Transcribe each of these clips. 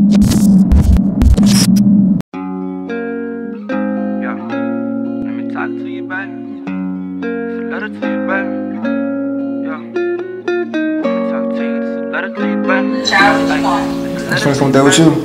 Yeah, let me talk to you, baby. It's a letter to you, baby. Yeah, let me talk to you. It's a letter to you, baby. Charles, what you want? I just want to come down with you.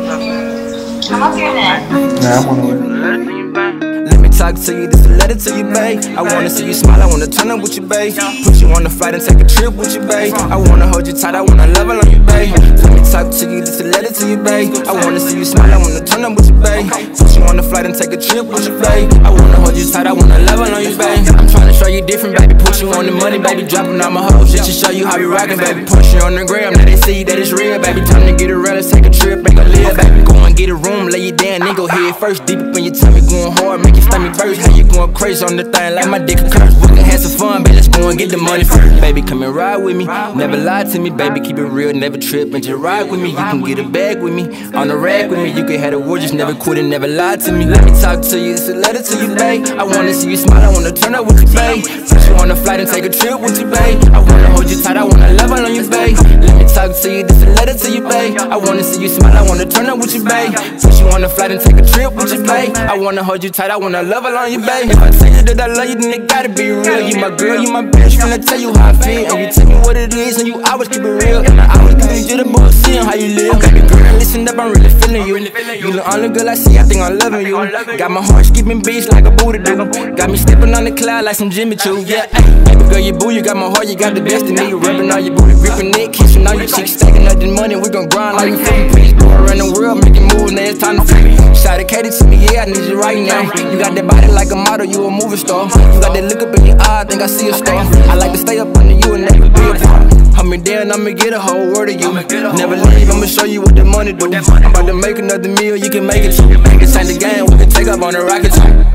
I'm up here now. Nah, I'm on the way. Letter to you, baby. Let me talk to you, this a letter to you, babe. I wanna see you smile, I wanna turn up with you, babe. Put you on the flight and take a trip with you, babe. I wanna hold you tight, I wanna love on you, babe. Let me talk to you, this a letter to you, babe. I wanna see you smile, I wanna turn up with you, babe. Put you on the flight and take a trip with you, babe. I wanna hold you tight, I wanna love on you, babe. I'm tryna show you different, baby. Put you on the money, baby. Dropping all my hoes just to show you how we rockin', baby. Push you on the gram, now they see that it's real, baby. Time to get it real, let's take a trip, make a live, baby. Go and get a room, lay you down, then go head first. Deep up in your tummy, going hard, make your stomach burst. How you going crazy on the thing like my dick a curse? We can have some fun, baby, let's go and get the money first. Baby, come and ride with me, never lie to me, baby, keep it real, never trip, and just ride with me. You can get a bag with me, on the rack with me, you can have the word, just never quit and never lie to me. Let me talk to you, it's a letter to you, babe. I wanna see you smile, I wanna turn up with you, babe. Put you on the flight and take a trip with you, babe. I wanna hold you tight, I wanna love on you, babe. Let me talk to you, this a letter to you, babe. I wanna see you smile, I wanna turn up with you, babe. Put you on the flight and take a trip with you, babe. I wanna hold you tight, I wanna love on you, babe. If I tell you that I love you, then it gotta be real. You my girl, you my bitch, finna tell you how I feel. And you tell me what it is, and you always keep it real. And I always give you the bull, seeing how you live. Baby girl, listen up, I'm really feeling you. You the only girl I see, I think I'm loving you. Got my heart skipping beats like a Buddha do. Got me stepping on the cloud like some Jimmy Choo. Yeah, baby girl, you boo, you got my heart, you got the destiny. You rubbing all your booty, gripping it, kissing all your cheeks, stacking up the money. We gon' grind like we fucking please. Go around the world, making moves, now it's time to flip. Shout out Katie to me, yeah, I need you right now. You got that body like a model, you a movie star. You got that look up in your eye, I think I see a star. I like to stay up under you and never be apart. Hold me down, I'ma get a whole word of you. Never leave, I'ma show you what the money do. I'm about to make another meal, you can make it too. This ain't the game, we can take up on the rocket.